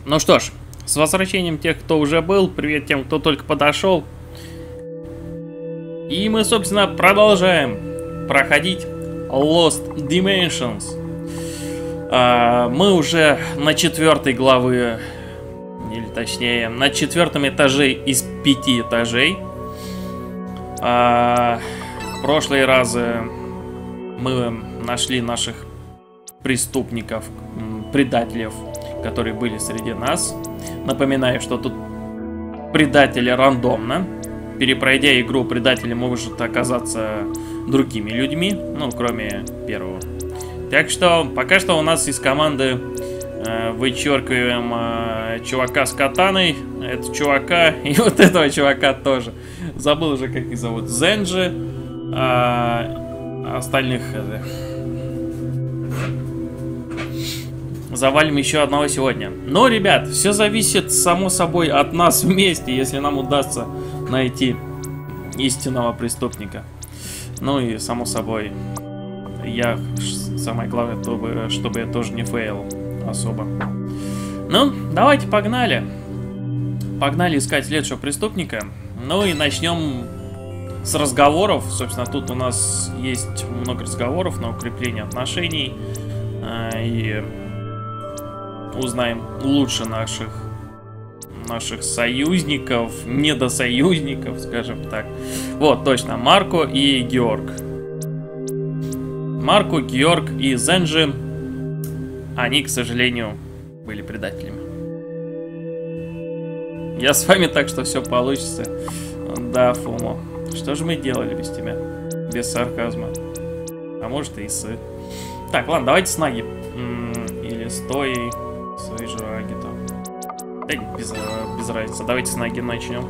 Ну что ж, с возвращением тех, кто уже был, привет тем, кто только подошел. И мы, собственно, продолжаем проходить Lost Dimensions. Мы уже на 4 главы, или точнее, на 4 этаже из 5 этажей. В прошлые разы мы нашли наших преступников, предателей, которые были среди нас. Напоминаю, что тут предатели рандомно. Перепройдя игру, предатели может оказаться другими людьми, ну, кроме первого. Так что, пока что у нас из команды вычеркиваем чувака с катаной, этого чувака и вот этого чувака тоже. Забыл уже, как их зовут. Зенджи, остальных... Завалим еще одного сегодня. Но, ребят, все зависит, само собой, от нас вместе, если нам удастся найти истинного преступника. Ну и, само собой, самое главное, чтобы я тоже не фейл особо. Ну, давайте погнали. Погнали искать следующего преступника. Ну и начнем с разговоров. Собственно, тут у нас есть много разговоров на укрепление отношений. И узнаем лучше наших союзников, недосоюзников, скажем так. Вот, точно, Марко и Георг. Марко, Георг и Зенджи, они, к сожалению, были предателями. Я с вами, так что все получится. Да, Фумо. Что же мы делали без тебя? Без сарказма. А может и с... Так, ладно, давайте с Наги. Или с той... Свои жраги там. Да, без разницы. Давайте с Наги начнем.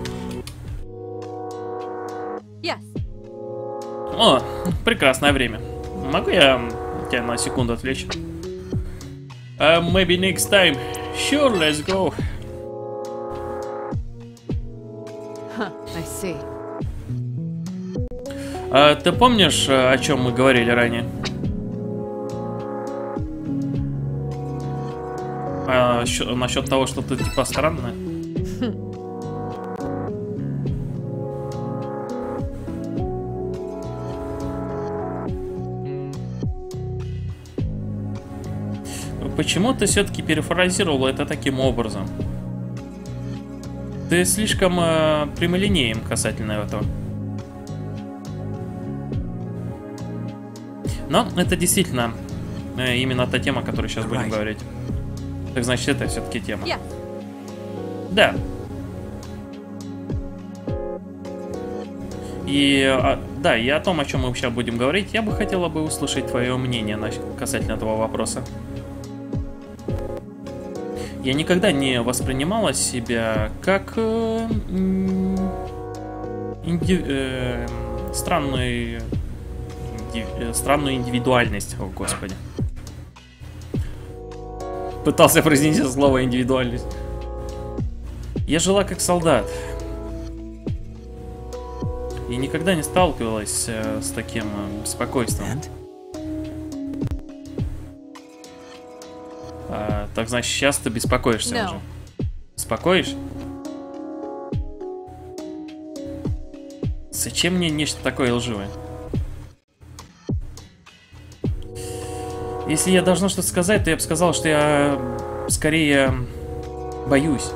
Yes. О, прекрасное время. Могу я тебя на секунду отвлечь? Maybe next time. Sure, let's go. Huh, I see. Ты помнишь, о чем мы говорили ранее? Насчет того, что ты типа странная? Почему ты все-таки перефразировал это таким образом? Ты слишком прямолинеен касательно этого. Но это действительно именно та тема, о которой сейчас будем говорить. Так значит, это все-таки тема. Yeah. Да. И да, и о том, о чем мы сейчас будем говорить, я бы хотела бы услышать твое мнение касательно этого вопроса. Я никогда не воспринимала себя как странную индивидуальность. О, Господи. Пытался произнести слово индивидуальность. Я жила как солдат. И никогда не сталкивалась с таким спокойствием. Так значит, сейчас ты беспокоишься No. уже. Беспокоишь? Зачем мне нечто такое лживое? Если я должна что-то сказать, то я бы сказала, что я скорее боюсь.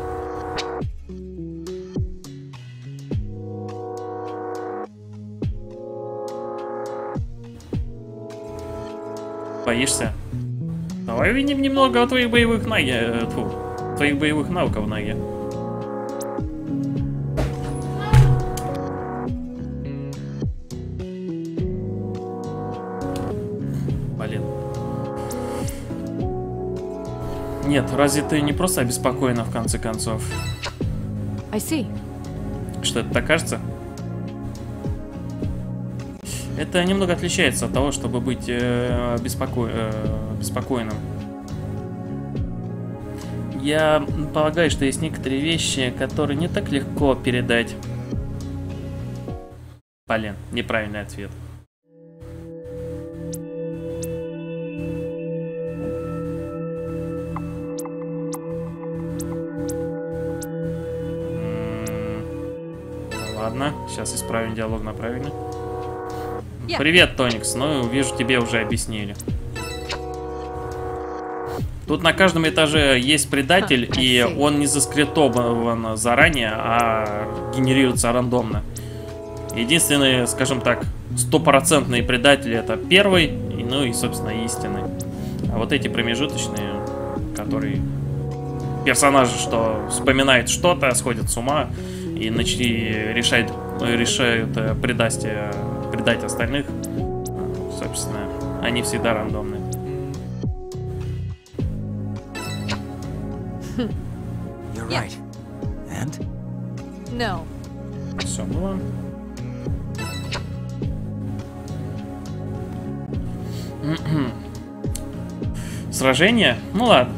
Боишься? Давай увидим немного о твоих боевых твоих боевых навыков, Наги. Блин. Нет, разве ты не просто обеспокоена в конце концов? I see. Что это так кажется? Это немного отличается от того, чтобы быть беспокойным. Я полагаю, что есть некоторые вещи, которые не так легко передать. Блин, неправильный ответ. Сейчас исправим диалог на правильно. Yeah. Привет, Тоникс. Ну, вижу, тебе уже объяснили. Тут на каждом этаже есть предатель, и он не заскриптован заранее, а генерируется рандомно. Единственный, скажем так, стопроцентный предатель — это первый, ну и, собственно, истинный. А вот эти промежуточные, которые персонажи, что вспоминают что-то, сходят с ума и решают предать остальных, собственно, они всегда рандомные. You're right. And? No. Все было. Сражение? Ну ладно.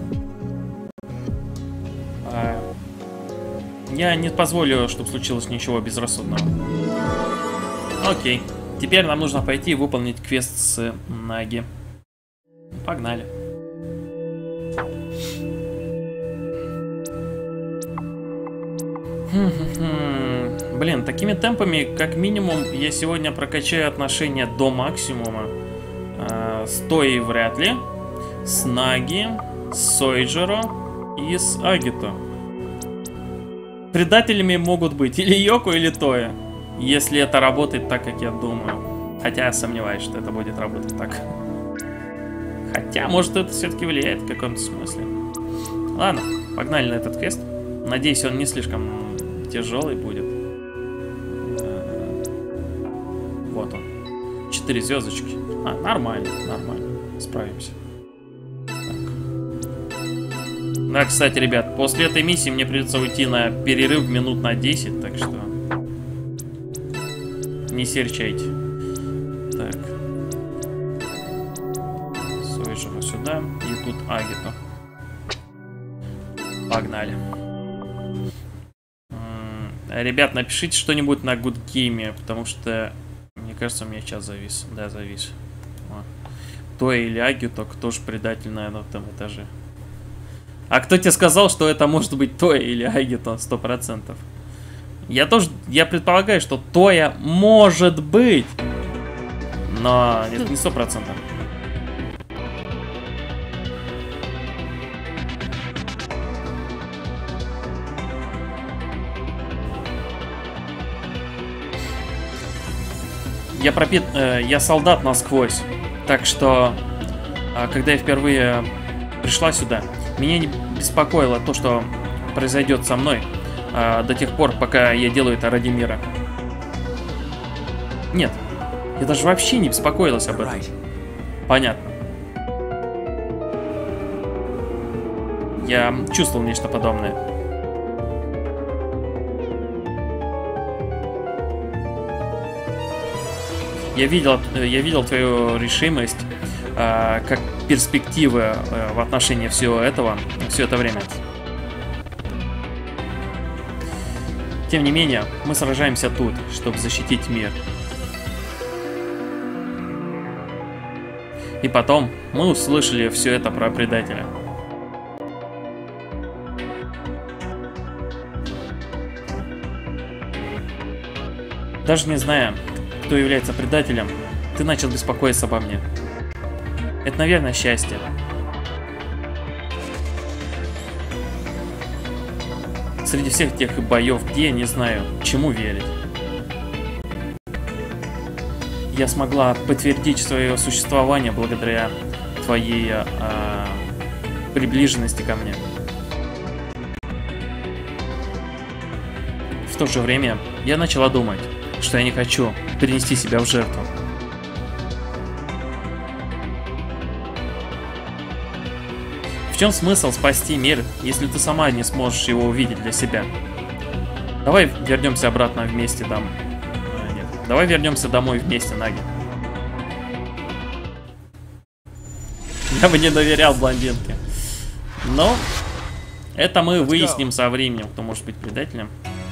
Я не позволю, чтобы случилось ничего безрассудного. Окей. Теперь нам нужно пойти и выполнить квест с Наги. Погнали. Блин, такими темпами, как минимум, я сегодня прокачаю отношения до максимума. С Тоей вряд ли. С Наги, с Сойджеро и с Агито. Предателями могут быть или Йоко, или Тоя. Если это работает так, как я думаю. Хотя я сомневаюсь, что это будет работать так. Хотя, может, это все-таки влияет в каком-то смысле. Ладно, погнали на этот квест. Надеюсь, он не слишком тяжелый будет. Вот он. 4 звездочки. Нормально, нормально. Справимся. Да, кстати, ребят, после этой миссии мне придется уйти на перерыв минут на 10, так что не серчайте. Так. Сойджеро сюда. И тут Агито. Погнали. Ребят, напишите что-нибудь на Good Game, потому что, мне кажется, у меня сейчас завис. Да, завис. Тоя или Агито, кто же предатель, наверное, в этом этаже. А кто тебе сказал, что это может быть Тоя или Агито 100%? Я предполагаю, что Тоя может быть, но это не 100%. Я солдат насквозь, так что, когда я впервые пришла сюда, меня не беспокоило то, что произойдет со мной, до тех пор, пока я делаю это ради мира. Нет, я даже вообще не беспокоилась об этом. Понятно. Я чувствовал нечто подобное. Я видел твою решимость как перспективы в отношении всего этого все это время. Тем не менее, мы сражаемся тут, чтобы защитить мир. И потом мы услышали все это про предателя. Даже не зная, кто является предателем, ты начал беспокоиться обо мне. Это, наверное, счастье. Среди всех тех боев, где я не знаю, чему верить. Я смогла подтвердить свое существование благодаря твоей приближенности ко мне. В то же время я начала думать, что я не хочу принести себя в жертву. В чем смысл спасти мир, если ты сама не сможешь его увидеть для себя? Давай вернемся обратно вместе там. Нет. Давай вернемся домой вместе, Наги. Я бы не доверял блондинке. Но это мы выясним со временем, кто может быть предателем.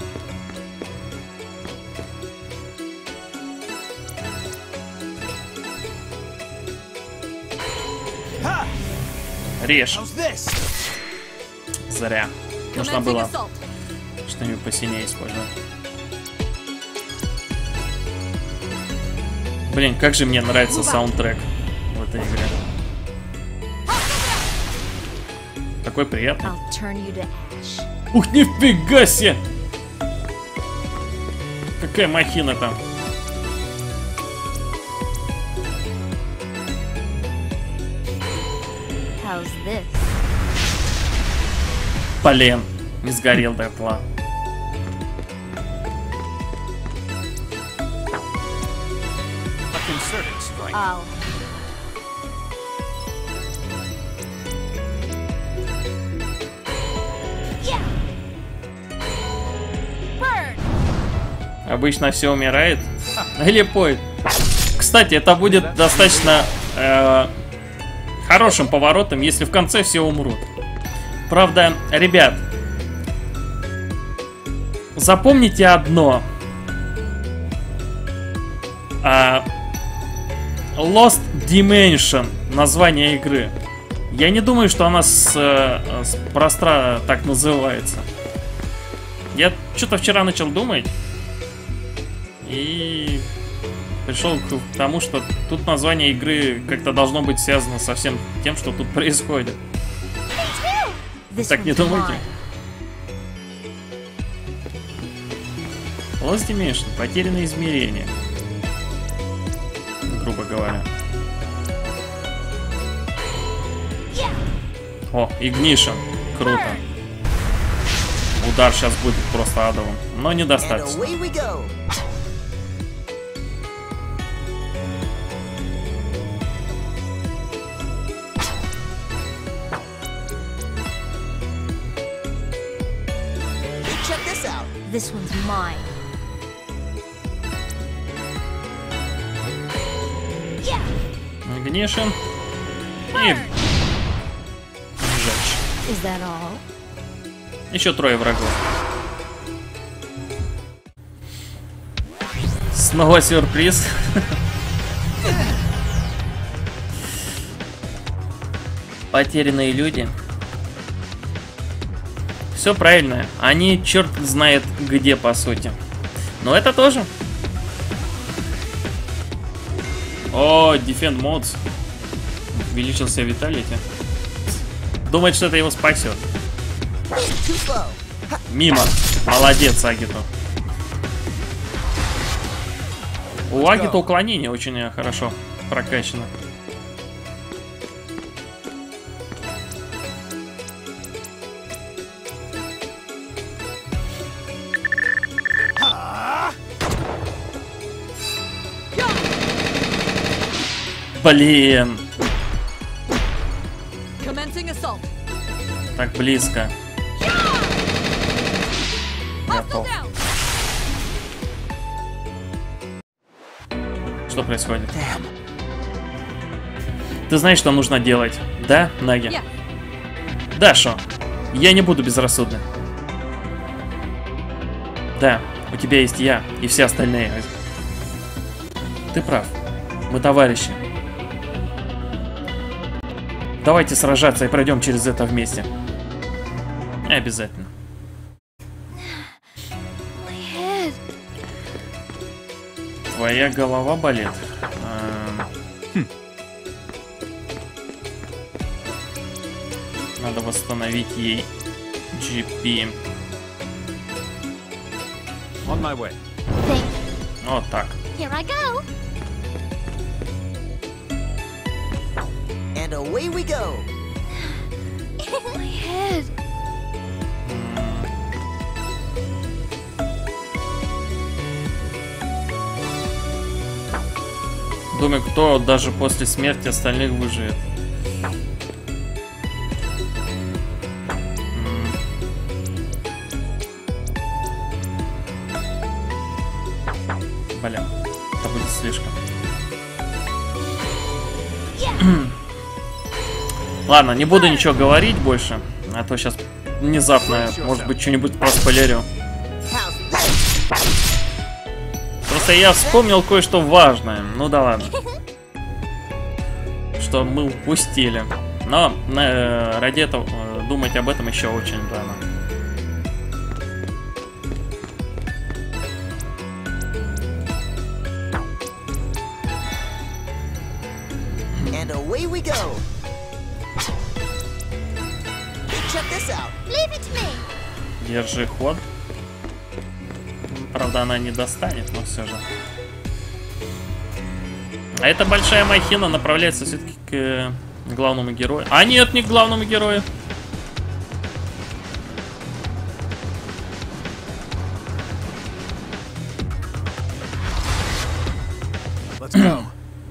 Режь. Зря. Нужно было что-нибудь посильнее использовать. Блин, как же мне нравится саундтрек в этой игре. Такой приятный. I'll turn you to ash. Ух, нифига себе! Какая махина там. How's this? Блин, не сгорел дотла. A concerted strike. I'll. Yeah. Burn. Обычно все умирает. Или пой. Кстати, это будет достаточно хорошим поворотом, если в конце все умрут. Правда, ребят, запомните одно. Lost Dimension, название игры. Я не думаю, что она спроста так называется. Я что-то вчера начал думать и пришел к тому, что тут название игры как-то должно быть связано со всем тем, что тут происходит. This Так не one's думайте. mine. Lost Dimension, потерянное измерение. Грубо говоря. Yeah. О, Ignition. Круто. Удар сейчас будет просто адовым. Но And недостаточно. away we go. Hey, check this out. This one's mine. Yeah. Ignition. И сжечь. Is that all? Еще трое врагов. Снова сюрприз. Потерянные люди. Все правильно. Они черт знает где, по сути. Но это тоже. О, Defend Mods. Увеличился Vitality. Думает, что это его спасет. Too slow. Мимо. Молодец, Агито. У Агито уклонение очень хорошо прокачано. Блин, Commencing assault. так близко. Hostile down. Что происходит? Damn. Ты знаешь, что нужно делать, да, Наги? Yeah. Да, Шо. Я не буду безрассудным. Да, у тебя есть я и все остальные. Ты прав. Мы товарищи. Давайте сражаться и пройдем через это вместе. Обязательно. My head. Твоя голова болит. Надо восстановить ей GP. On my way. Thank. Вот так. Here I go. And away we go. My head. Думаю, кто даже после смерти остальных выживет. Бля, это будет слишком. Ладно, не буду ничего говорить больше, а то сейчас внезапно, может быть, что-нибудь проспойлерю. How's this? Просто я вспомнил кое-что важное. Ну да ладно. Что мы упустили. Но ради этого думать об этом еще очень рано. And away we go. Check this out. Leave it to me. Держи ход. Правда, она не достанет, но все же. А эта большая махина направляется все-таки к главному герою. А нет, не к главному герою. Let's go.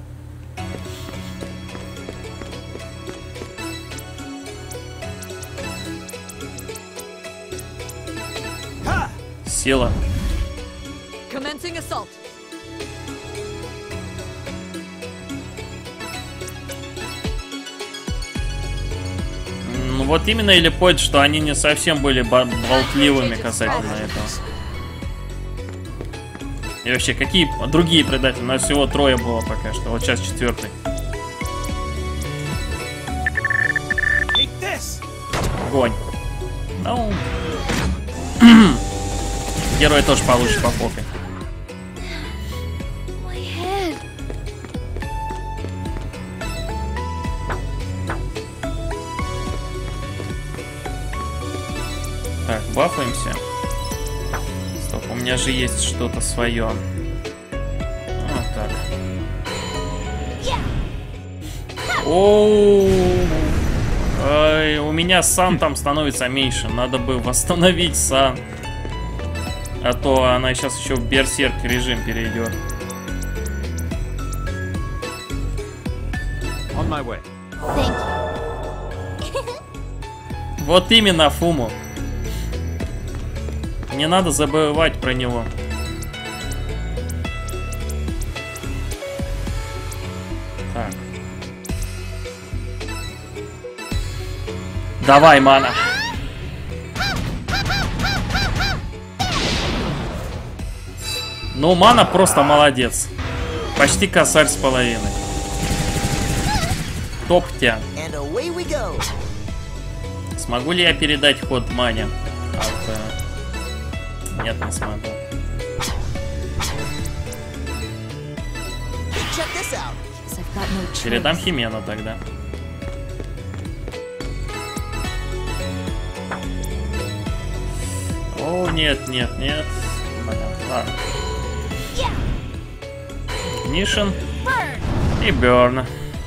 Сила. Commencing assault. Ну вот именно или point, что они не совсем были болтливыми касательно этого. И вообще, какие другие предатели? У нас всего 3 было пока что. Вот сейчас 4-й. Огонь. Ну... Герой тоже получит по попе. My head. Так, бафаемся. Стоп, у меня же есть что-то свое. Вот так. Оу. Ай, у меня сан там становится меньше. Надо бы восстановить сан. А то она сейчас еще в берсерк режим перейдет. On my way. Thank you. Вот именно, Фуму. Не надо забывать про него. Так. Давай, мана. Ну, мана просто молодец. Почти косарь с половиной. Топ-тя. And away we go. Смогу ли я передать ход мане? Нет, не смогу. Check this out. Guess I've got no choice. Передам Химену тогда. О, нет, нет, нет. Блин, ладно. Нишин и Берн.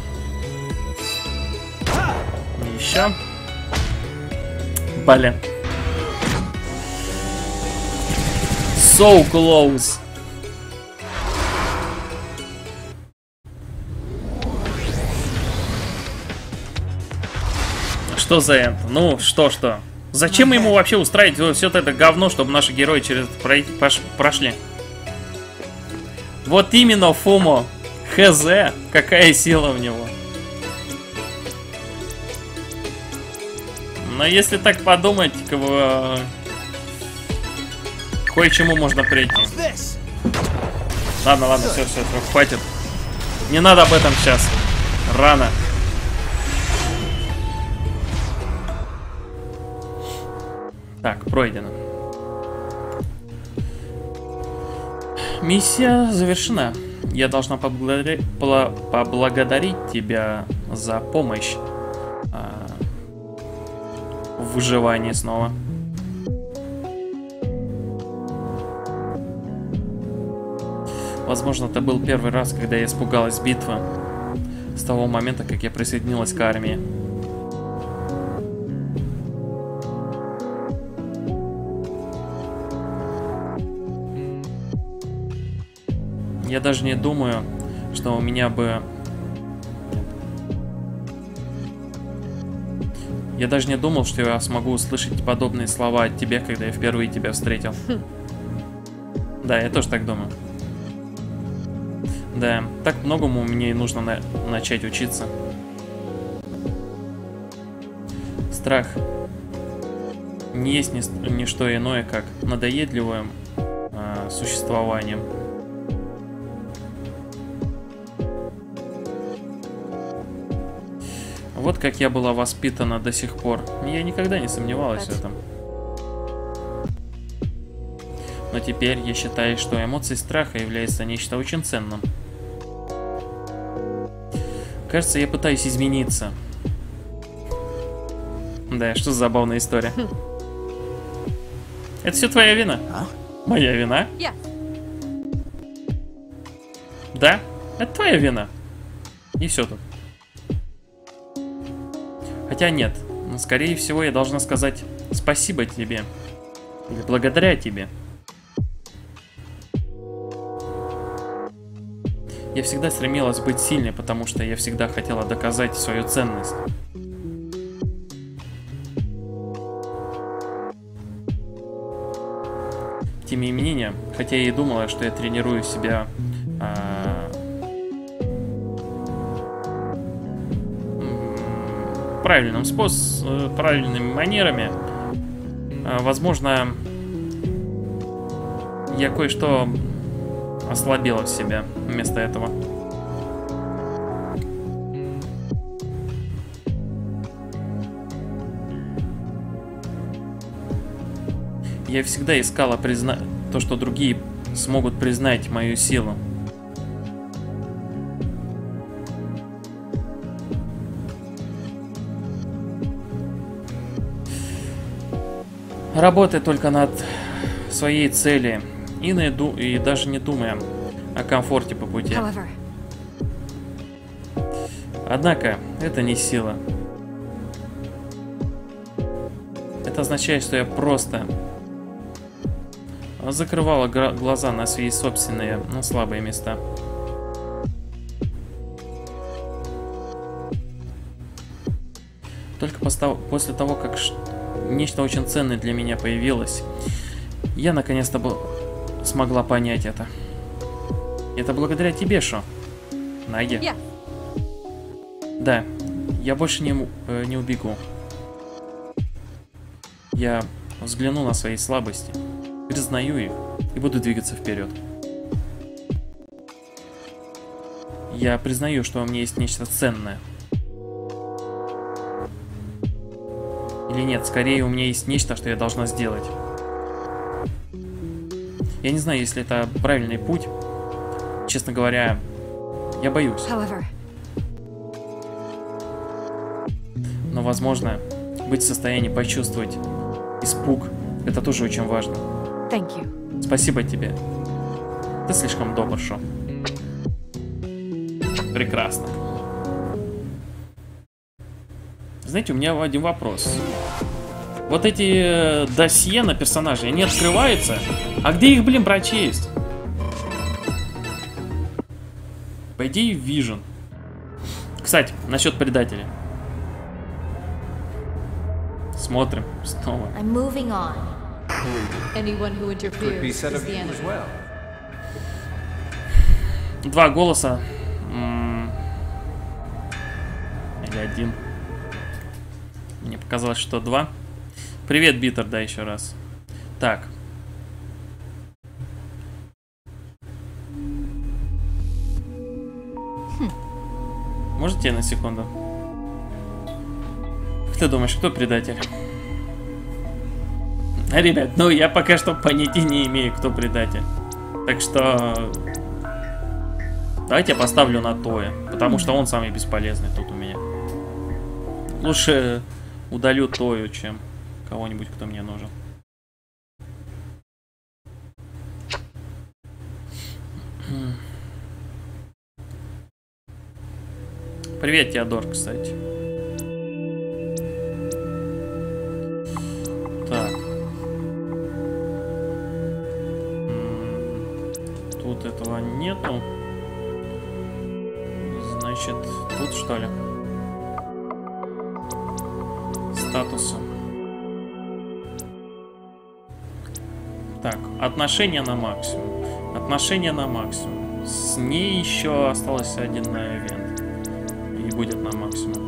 Еще. Блин. So close. Что за это? Ну, что? Зачем ему вообще устраивать все это говно, чтобы наши герои через это прошли? Вот именно, Фумо. Хз, какая сила в него. Но если так подумать, кое-чему можно прийти. Ладно, все, хватит. Не надо об этом сейчас. Рано. Так, пройдено. Миссия завершена. Я должна поблагодарить тебя за помощь в выживании снова. Возможно, это был первый раз, когда я испугалась битвы. С того момента, как я присоединилась к армии. Я даже не думаю, что у меня бы... Я даже не думал, что я смогу услышать подобные слова от тебя, когда я впервые тебя встретил. Да, я тоже так думаю. Да, так многому мне и нужно начать учиться. Страх не есть ни что иное, как надоедливым существованием. Вот как я была воспитана до сих пор. Я никогда не сомневалась в этом. Но теперь я считаю, что эмоции страха являются нечто очень ценным. Кажется, я пытаюсь измениться. Да, что за забавная история. Это все твоя вина? Моя вина? Yes. Да, это твоя вина. И все тут. Хотя нет, скорее всего, я должна сказать спасибо тебе. Или благодаря тебе. Я всегда стремилась быть сильной, потому что я всегда хотела доказать свою ценность. Тем не менее, хотя я и думала, что я тренирую себя правильным способом, правильными манерами, возможно, я кое-что ослабила в себе вместо этого. Я всегда искала то, что другие смогут признать мою силу. Работая только над своей целью и даже не думая о комфорте по пути. However, Однако, это не сила. Это означает, что я просто закрывала глаза на свои собственные, слабые места. Только после того, как нечто очень ценное для меня появилось, я наконец-то смогла понять это. Это благодаря тебе, Шо. Наги. yeah. Да, я больше не убегу. Я взгляну на свои слабости, признаю их и буду двигаться вперед. Я признаю, что у меня есть нечто ценное. Или нет, скорее у меня есть нечто, что я должна сделать. Я не знаю, если это правильный путь. Честно говоря, я боюсь. However, Но, возможно, быть в состоянии почувствовать испуг — это тоже очень важно. thank you. Спасибо тебе. Ты слишком добр, Шо. Прекрасно. Знаете, у меня один вопрос. Вот эти досье на персонажей, они открываются? А где их, блин, прочесть? По идее, Vision. Кстати, насчет предателей. Смотрим снова. I'm moving on. Anyone who interferes is the enemy. Два голоса. Или один. Мне показалось, что два. Привет, Битер, да, еще раз. Так. Можете на секунду? Как ты думаешь, кто предатель? Ребят, ну я пока что понятия не имею, кто предатель. Так что... Давайте я поставлю на Тоя, потому что он самый бесполезный тут у меня. Лучше удалю Тою, чем кого-нибудь, кто мне нужен. Привет, Теодор, кстати. Так. Тут этого нету. Значит, тут что ли? Статусы. Так, отношения на максимум. Отношения на максимум. С ней еще осталось один ивент. И будет на максимум.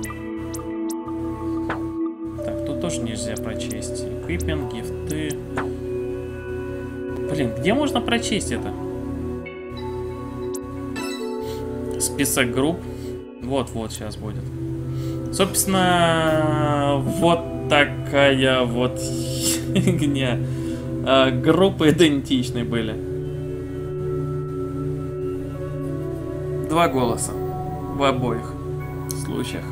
Так, тут тоже нельзя прочесть. Equipment, гифты. Блин, где можно прочесть это? Список групп. Вот-вот сейчас будет. Собственно, вот такая вот фигня. Группы идентичны были. Два голоса в обоих. случаях.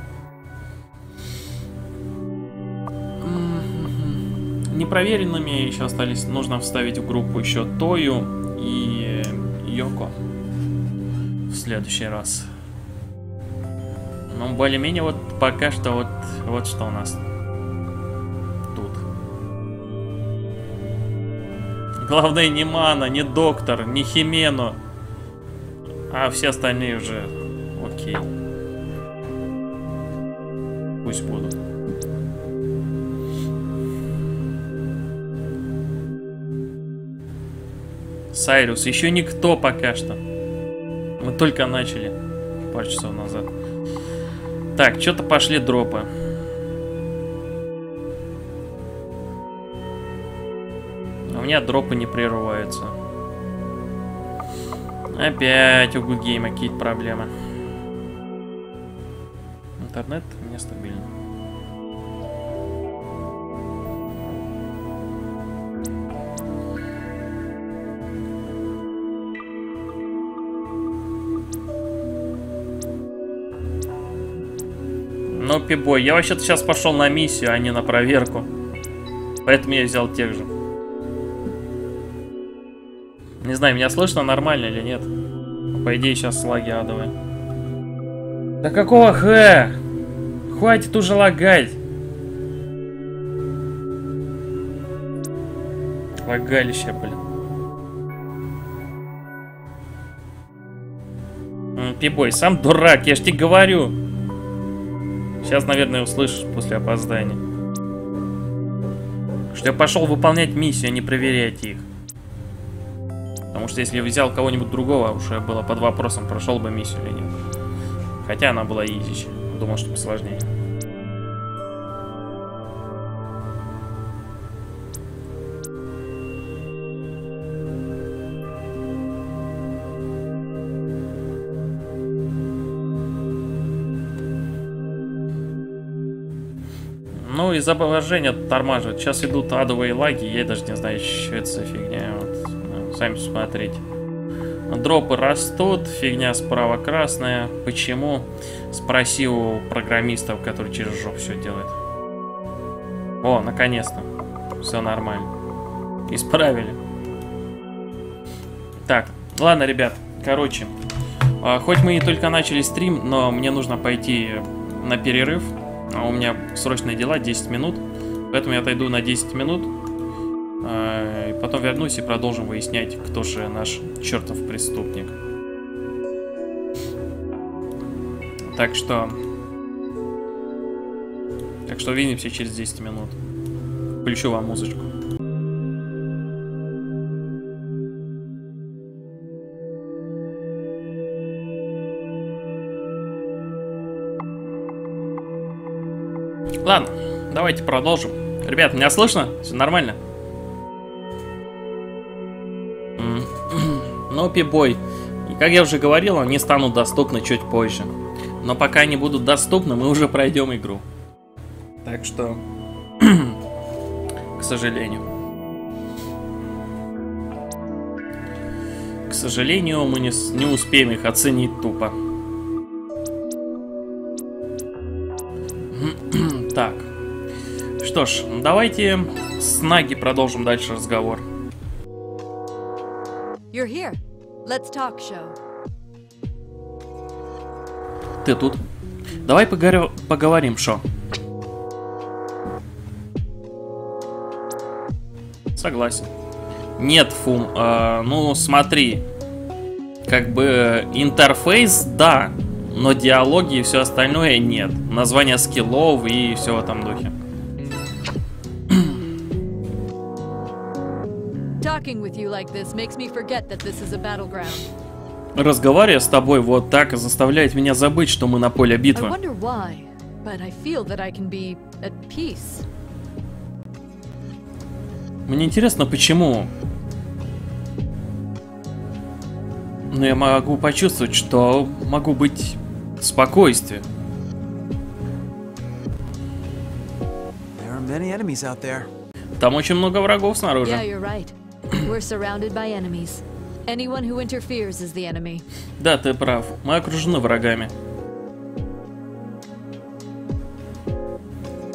Непроверенными еще остались. Нужно вставить в группу еще Тою и Йоко в следующий раз. Ну, более-менее вот пока что вот что у нас тут. Главное не Мана, не Доктор, не Химену, а все остальные уже окей. Пусть будут. Сайрус, еще никто пока что. Мы только начали пару часов назад. Так, что-то пошли дропы. У меня дропы не прерываются. Опять у Гугейма какие-то проблемы. Интернет нестабильный. Ну, пибой, я вообще-то сейчас пошел на миссию, а не на проверку. Поэтому я взял тех же. Не знаю, меня слышно нормально или нет. По идее, сейчас лаги адовые. Да какого хэ? Хватит уже лагать. Лагалище, блин. Пибой, сам дурак, я ж тебе говорю. Сейчас, наверное, услышишь после опоздания. Что я пошел выполнять миссию, а не проверять их. Потому что если я взял кого-нибудь другого, уже было под вопросом, прошел бы миссию или нет. Хотя она была изичь. Думал, что посложнее. Ну, изображение тормаживает. Сейчас идут адовые лаги, я даже не знаю, что это за фигня. Вот, ну, сами посмотрите. Дропы растут, фигня справа красная. Почему? Спроси у программистов, которые через жопу все делают. О, наконец-то. Все нормально. Исправили. Так, ладно, ребят. Короче, хоть мы и только начали стрим, но мне нужно пойти на перерыв. А у меня срочные дела, 10 минут. Поэтому я отойду на 10 минут. И потом вернусь и продолжим выяснять, кто же наш чертов преступник. Так что увидимся через 10 минут. Включу вам музычку. Ладно, давайте продолжим. Ребят, меня слышно? Все нормально? Ну, пибой. И как я уже говорил, они станут доступны чуть позже. Но пока они будут доступны, мы уже пройдем игру. Так что, к сожалению. К сожалению, мы не успеем их оценить тупо. Так. Что ж, давайте с Наги продолжим дальше разговор. You're here. Let's talk, show. Ты тут? Давай поговорим, Шо. Согласен. Нет, Фум, ну смотри. Как бы интерфейс, да. Но диалоги и все остальное нет. Название скиллов и все в этом духе. Разговаривая с тобой вот так заставляет меня забыть, что мы на поле битвы. Мне интересно, почему. Но я могу почувствовать, что могу быть в спокойствии. Там очень много врагов снаружи. Да, ты прав. Мы окружены врагами.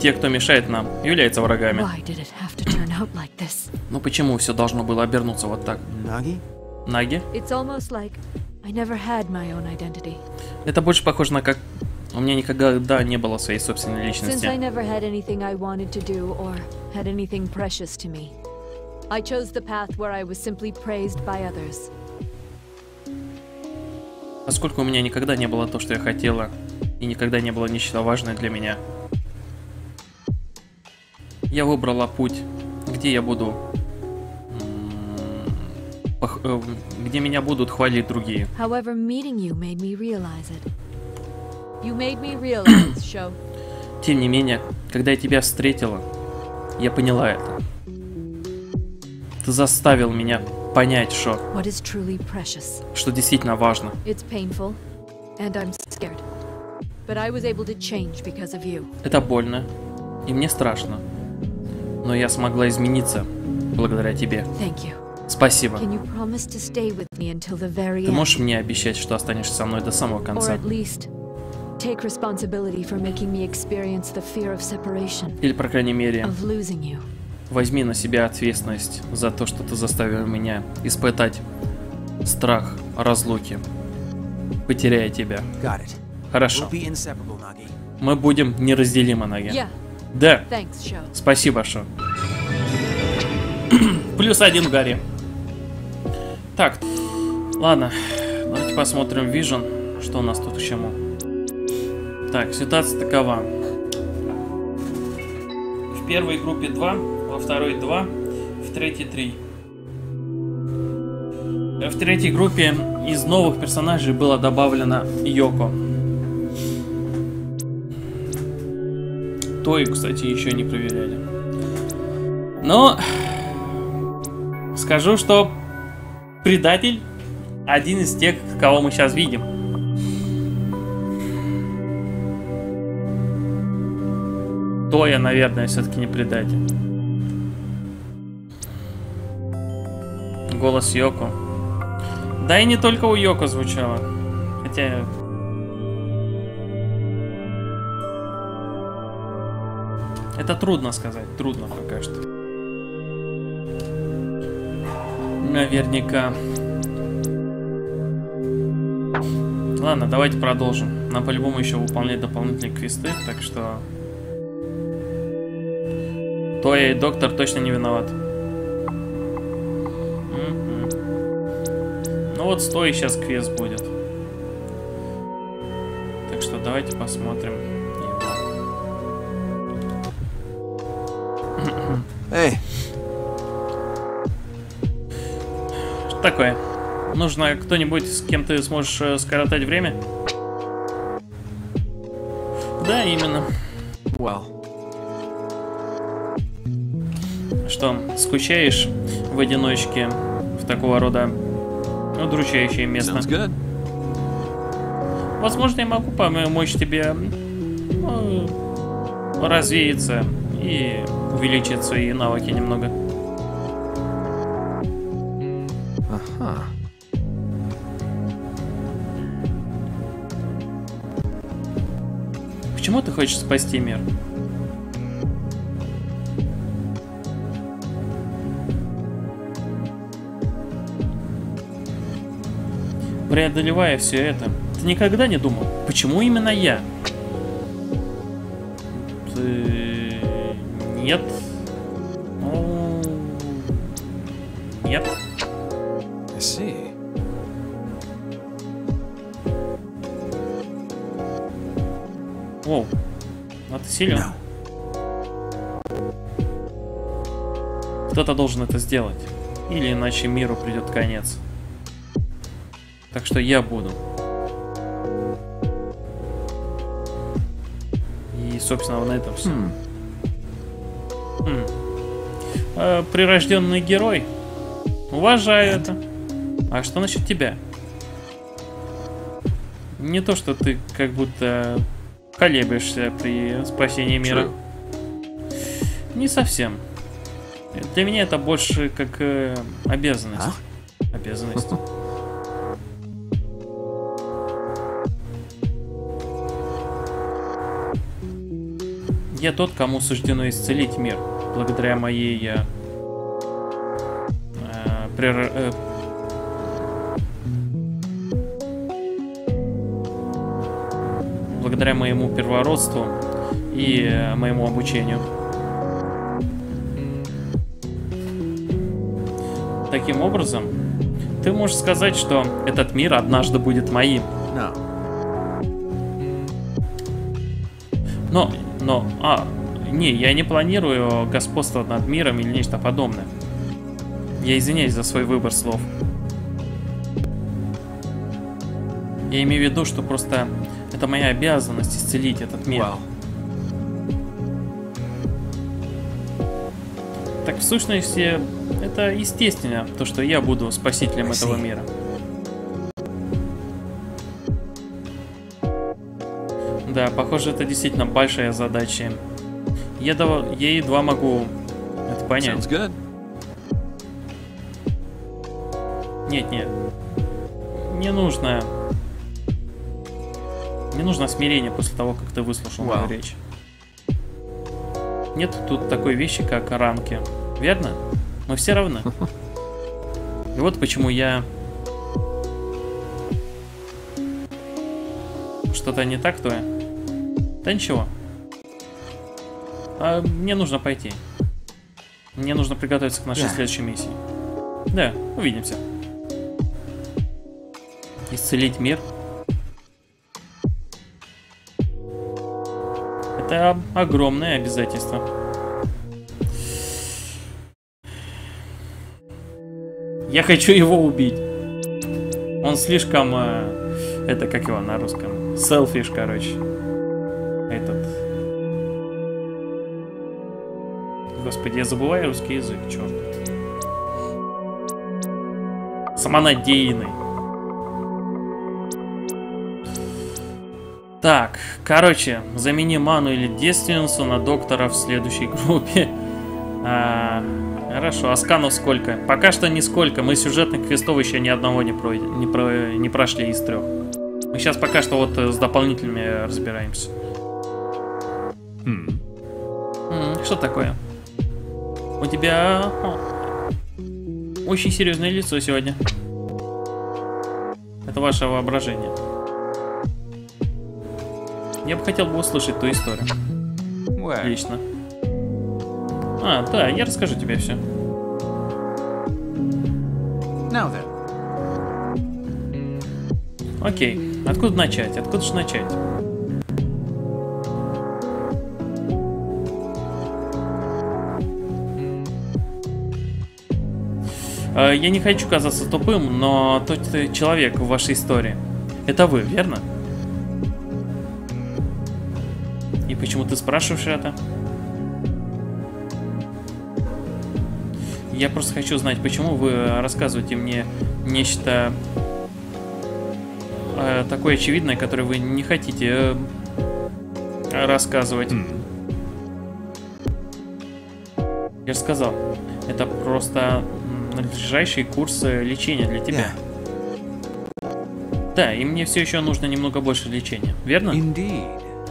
те, кто мешает нам, являются врагами. Why did it have to turn out like this? Ну почему все должно было обернуться вот так? Nagi? Наги? It's almost like I never had my own identity. Это больше похоже на как... У меня никогда не было своей собственной Since I личности. never had anything I wanted to do or had anything precious to me, I chose the path where I was simply praised by others. Поскольку у меня никогда не было то, что я хотела, и никогда не было ничего важное для меня, я выбрала путь, где я буду... где меня будут хвалить другие. However, meeting you made me realize it. You made me realize, Sho. Тем не менее, когда я тебя встретила, я поняла это. Ты заставил меня понять, What is truly precious? что действительно важно. It's painful, and I'm scared. But I was able to change because of you. Это больно, и мне страшно. Но я смогла измениться благодаря тебе. Thank you. Спасибо. Can you promise to stay with me until the very Ты end? можешь мне обещать, что останешься со мной до самого Or конца? at least take responsibility for making me experience the fear of separation, Или, по крайней мере, of losing you. возьми на себя ответственность за то, что ты заставил меня испытать страх разлуки, потеряя тебя. Got it. Хорошо. We'll be inseparable, Nagi. Мы будем неразделимы, Наги. Yeah, Да, thanks, Sho. спасибо, Шо. +1 Гарри. Так, ладно, давайте посмотрим Vision, что у нас тут к чему. Так, ситуация такова. В первой группе 2, во второй 2, в третьей 3. В третьей группе из новых персонажей было добавлено Йоко. Той, кстати, еще не проверяли. Но скажу, что предатель один из тех, кого мы сейчас видим. Тоя, наверное, все-таки не предатель. Голос Йоко. Да и не только у Йоко звучало. Хотя... Это трудно сказать. Трудно пока что. Наверняка. Ладно, давайте продолжим. Нам по-любому еще выполнять дополнительные квесты, так что... Тоя и доктор точно не виноват. Ну вот с Тоей сейчас квест будет. Так что давайте посмотрим его. Hey, Что такое? Нужно кто-нибудь, с кем ты сможешь скоротать время? Да, именно. well, Что, скучаешь в одиночке в такого рода удручающее место? sounds good. Возможно, я могу помочь тебе развеяться и увеличить свои навыки немного. Uh-huh. Почему ты хочешь спасти мир? Преодолевая все это, ты никогда не думал, почему именно я? Ты... Нет. Ну... Нет. I see. Оу. А ты силен. No. Кто-то должен это сделать. Или иначе миру придет конец. Так что я буду. И, собственно, на этом все. Прирожденный герой. Уважаю это. А что насчет тебя? Не то, что ты как будто колеблешься при спасении мира. True. Не совсем. Для меня это больше как обязанность. А? Обязанность. Я тот, кому суждено исцелить мир, благодаря моей благодаря моему первородству и моему обучению. Таким образом, ты можешь сказать, что этот мир однажды будет моим. No. Не, я не планирую господство над миром или нечто подобное. Я извиняюсь за свой выбор слов. Я имею в виду, что просто это моя обязанность исцелить этот мир. Well, Так в сущности, это естественно, то, что я буду спасителем этого мира. Да, похоже, это действительно большая задача. Я едва могу это понять. sounds good. Нет. Мне нужно смирение после того, как ты выслушал мою Вау. речь. Нет тут такой вещи, как ранки. Верно? Мы все равны. И вот почему я... Что-то не так, то я? Да ничего. Мне нужно пойти. Мне нужно приготовиться к нашей следующей миссии. Да, увидимся. Исцелить мир? Это огромное обязательство. Я хочу его убить. Он слишком... это как его на русском? Селфиш, короче. Этот... Господи, я забываю русский язык, черт. Самонадеянный. Так, короче, замени ману или девственницу на доктора в следующей группе. Хорошо, а сканов сколько? Пока что нисколько. Мы сюжетных квестов еще ни одного не прошли из 3. Мы сейчас пока что вот с дополнительными разбираемся. Что такое? У тебя очень серьезное лицо сегодня. Это ваше воображение. Я бы хотел услышать ту историю. Where? Отлично. Да, я расскажу тебе все. Now then. Окей. Откуда начать? Откуда же начать? Я не хочу казаться тупым, но тот человек в вашей истории — это вы, верно? И почему ты спрашиваешь это? Я просто хочу знать, почему вы рассказываете мне нечто такое очевидное, которое вы не хотите рассказывать. Я же сказал, это просто надлежащий курс лечения для тебя. Да, и мне все еще нужно немного больше лечения, верно? Indeed.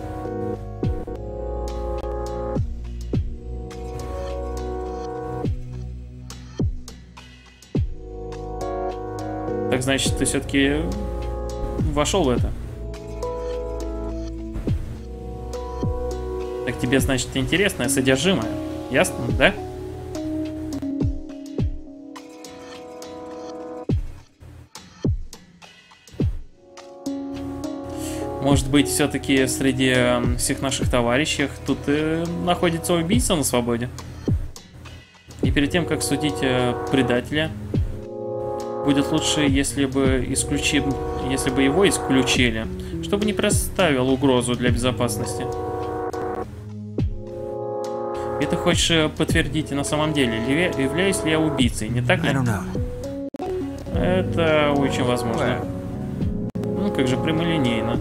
Так значит, ты все-таки вошел в это. Так тебе, значит, интересное содержимое. Ясно, да? Может быть, все-таки среди всех наших товарищей тут находится убийца на свободе? И перед тем, как судить предателя, будет лучше, если бы его исключили, чтобы не представил угрозу для безопасности. И ты хочешь подтвердить на самом деле, являюсь ли я убийцей, не так ли? I don't know. Это очень возможно. Ну, как же прямолинейно.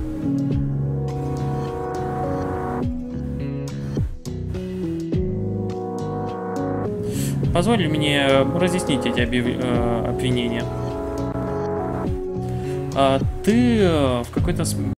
Позволь мне разъяснить эти обвинения. Ты в какой-то